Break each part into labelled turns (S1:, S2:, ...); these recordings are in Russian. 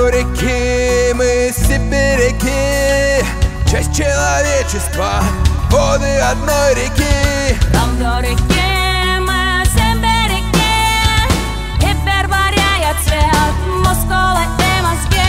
S1: реки, мы сибиряки, часть человечества, воды одной реки.
S2: Равно реки, мы сибиряки, и переваряет цвет мускулы и мозги.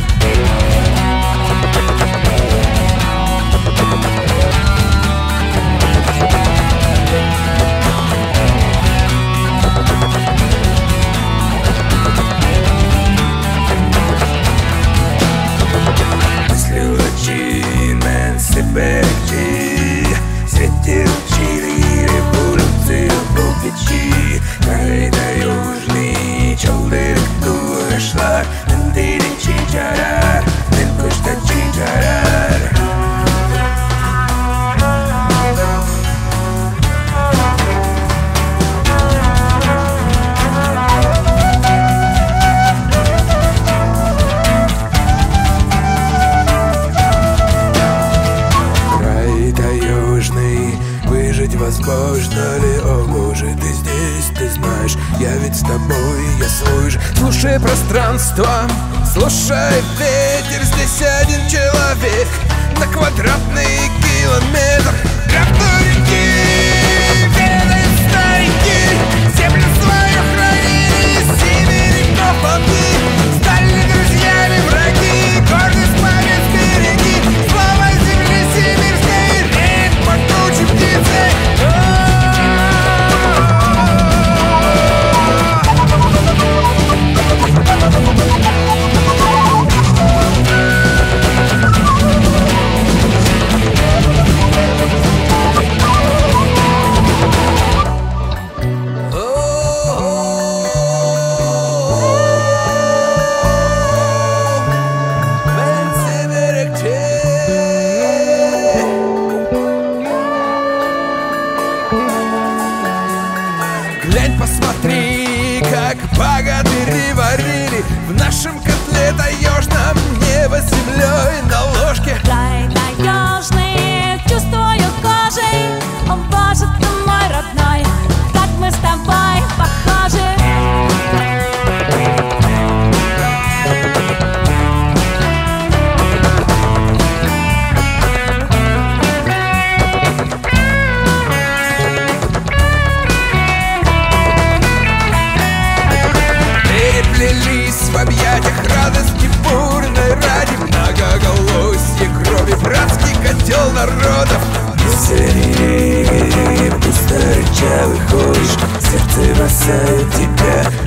S1: Среди Чили революции был печи, Корейда южный, чолдырик душла, Нендили чичарар, Ненкушта чичарар. Выжить возможно ли? О боже, ты здесь, ты знаешь, я ведь с тобой, я свой же. Слушай пространство, слушай ветер, здесь один человек на квадратный километр. Равно реки, ведают старики, землю свою хранили, северников полки, стали друзьями враги, гордость памятской реки, слава земли сибирской, рек могучей птицы. Глянь, посмотри, как богатыри варили в нашем котле таежном, небо с землей на ложке.
S2: Край таежный, чувствую кожей, о боже, ты мой родной, как мы с тобой похожи.
S1: В объятиях радости бурной ради многоголосье крови, братский котел народов. Если пусто рыча выходишь, сердце бросает тебя.